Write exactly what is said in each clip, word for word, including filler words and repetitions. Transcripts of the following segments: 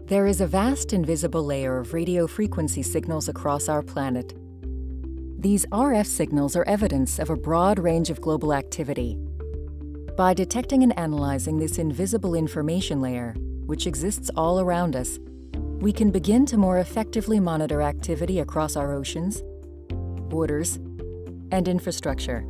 There is a vast invisible layer of radio frequency signals across our planet. These R F signals are evidence of a broad range of global activity. By detecting and analyzing this invisible information layer, which exists all around us, we can begin to more effectively monitor activity across our oceans, borders, and infrastructure.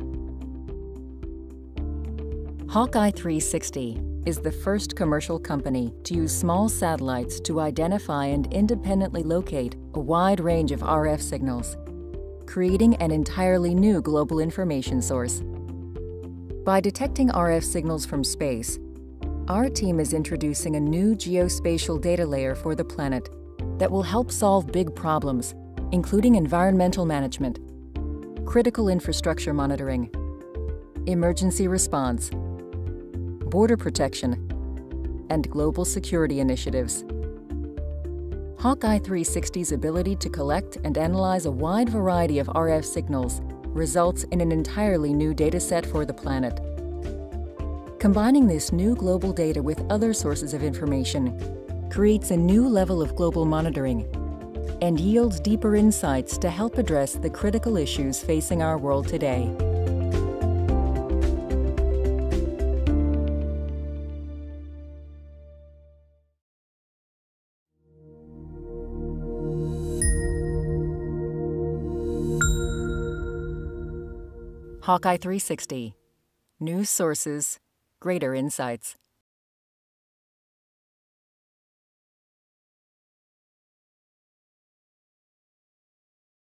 Hawkeye three sixty is the first commercial company to use small satellites to identify and independently locate a wide range of R F signals, creating an entirely new global information source. By detecting R F signals from space, our team is introducing a new geospatial data layer for the planet that will help solve big problems, including environmental management, critical infrastructure monitoring, emergency response, border protection, and global security initiatives. Hawkeye three sixty's ability to collect and analyze a wide variety of R F signals results in an entirely new dataset for the planet. Combining this new global data with other sources of information creates a new level of global monitoring and yields deeper insights to help address the critical issues facing our world today. Hawkeye three sixty. New sources, greater insights.